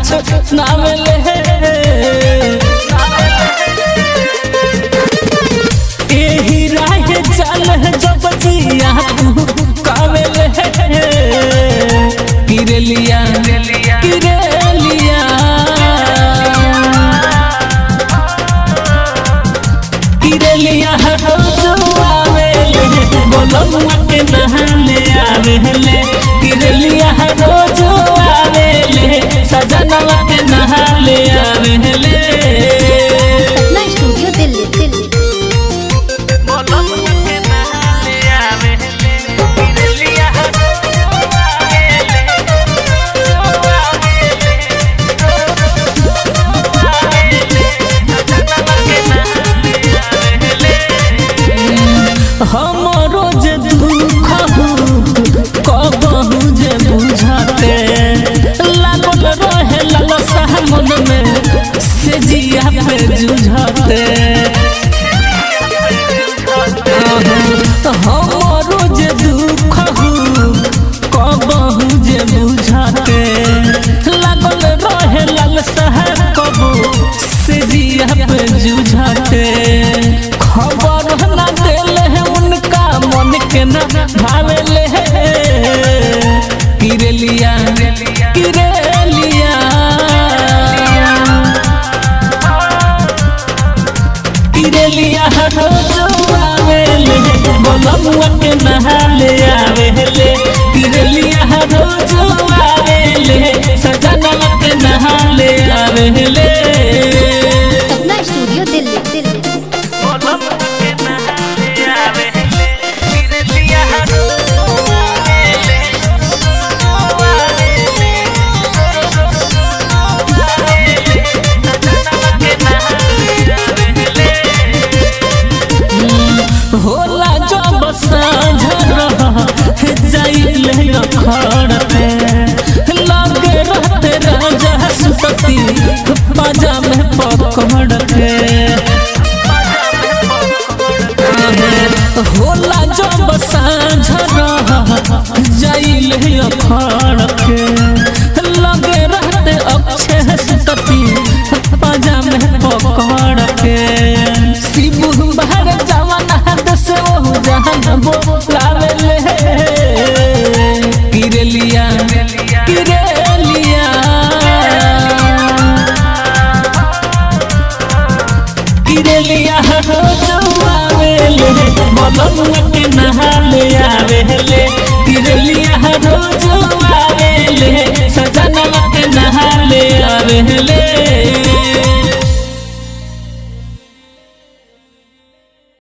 छट नावेले एही राह चल जब जिया तू कावेले किरलिया किरलिया किरलिया रोज आवेले बोलमुआ के नहाले आवेले किरलिया रोज आवेले सजनवा के नहाले आवेले सपना स्टूडियो दिल्ली दिल्ली बोलमुआ के नहाले आवेले किरलिया रोज आवेले सजनवा के नहाले आवेले हम रोज दुख कबहू जे बुझाते लागल रहे लालसा मन में से जिया पे जुझाते हम रोज दुख कबहू जे बुझाते लागल रहे लालसा कबू से जिया पे जुझाते खबर ना देले उनका मन के ना भावेले किरलिया किरलिया किरलिया रोज आवेले बोलमुआ के नहाले आवेले किरलिया रोज आवेले सजनवा के नहाले आवेले सपना स्टूडियो दिल्ली दिल्ली होला जब साँझ जाइले खड़ते लगे रहते राजा सुतती पाजा में पकड़ते होला जब साँझ जाइले खड़ते लगे रहते अक्षय सुतती पाजा में पकड़ते शिबू बाहर जवाना से वो जहान बोलावेले किरलिया किरलिया किरलिया रोज आवेले बोलमुआ